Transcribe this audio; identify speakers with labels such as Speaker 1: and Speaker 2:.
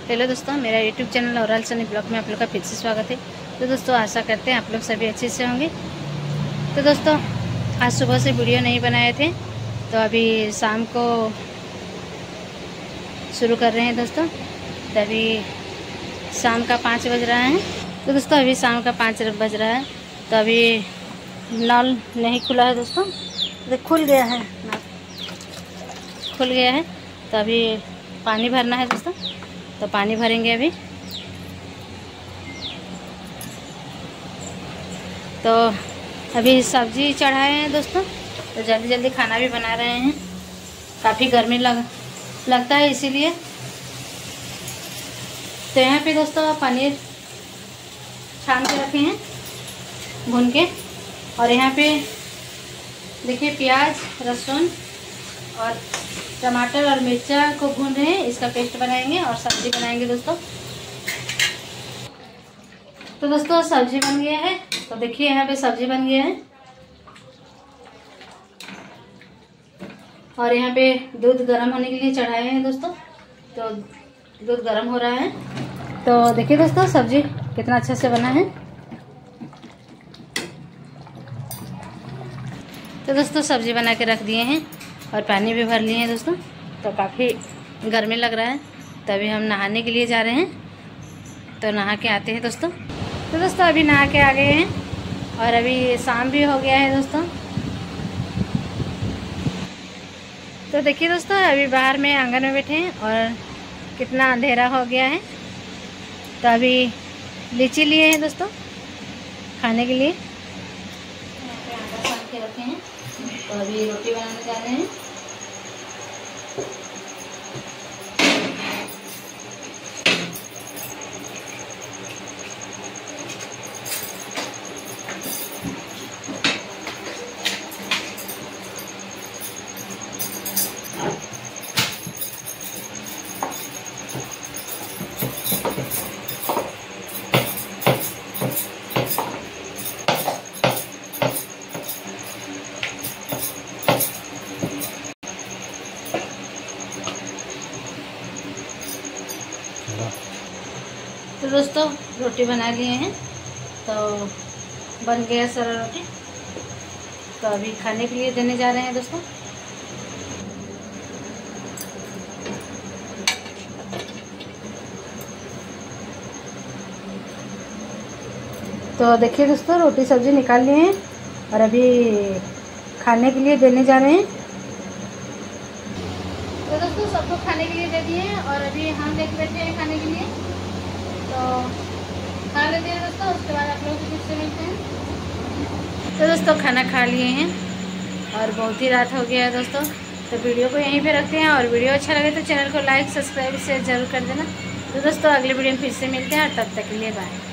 Speaker 1: Hello दोस्तों, मेरा YouTube channel ओरल सनी ब्लॉग में आप लोग का फिर से स्वागत है। तो दोस्तों आशा करते हैं आप लोग सभी अच्छे से होंगे। तो दोस्तों आज सुबह से वीडियो नहीं बनाए थे, तो अभी शाम को शुरू कर रहे हैं दोस्तों। तो अभी शाम का 5 बज रहा है। तो दोस्तों अभी शाम का 5 बज रहा है। तो अभी नल नहीं खुला है दोस्तों, तो खुल गया है, खुल गया है। तो अभी पानी भरना है दोस्तों, तो पानी भरेंगे अभी। तो अभी सब्जी चढ़ाए हैं दोस्तों, तो जल्दी जल्दी खाना भी बना रहे हैं। काफ़ी गर्मी लगता है इसीलिए। तो यहाँ पे दोस्तों पनीर छान के रखे हैं भून के, और यहाँ पे देखिए प्याज, लहसुन और टमाटर और मिर्चा को भून रहे हैं। इसका पेस्ट बनाएंगे और सब्जी बनाएंगे दोस्तों। तो दोस्तों सब्जी बन गया है, तो देखिए यहाँ पे सब्जी बन गया है। और यहाँ पे दूध गर्म होने के लिए चढ़ाए हैं दोस्तों, तो दूध गर्म हो रहा है। तो देखिए दोस्तों सब्जी कितना अच्छे से बना है। तो दोस्तों सब्जी बना के रख दिए हैं और पानी भी भर लिए हैं दोस्तों। तो काफ़ी गर्मी लग रहा है, तो अभी हम नहाने के लिए जा रहे हैं। तो नहा के आते हैं दोस्तों। तो दोस्तों अभी नहा के आ गए हैं और अभी शाम भी हो गया है दोस्तों। तो देखिए दोस्तों अभी बाहर में आंगन में बैठे हैं और कितना अंधेरा हो गया है। तो अभी लीची लिए हैं दोस्तों खाने के लिए। यहाँ पे आटा सान के रखे हैं, तो अभी रोटी बनाने जा रहे हैं। तो दोस्तों रोटी बना लिए हैं, तो बन गया सारा रोटी। तो अभी खाने के लिए देने जा रहे हैं दोस्तों। तो देखिए दोस्तों रोटी सब्जी निकाल लिए हैं और अभी खाने के लिए देने जा रहे हैं। तो दोस्तों सबको खाने के लिए दे दिए हैं और अभी हम लेके बैठे हैं खाने के लिए। तो खा लेते हैं दोस्तों, उसके बाद आप लोग फिर से मिलते हैं। तो दोस्तों खाना खा लिए हैं और बहुत ही रात हो गया है दोस्तों। तो वीडियो को यहीं पे रखते हैं, और वीडियो अच्छा लगे तो चैनल को लाइक, सब्सक्राइब, शेयर जरूर कर देना। तो दोस्तों अगले वीडियो में फिर से मिलते हैं, और तब तक के लिए बाय।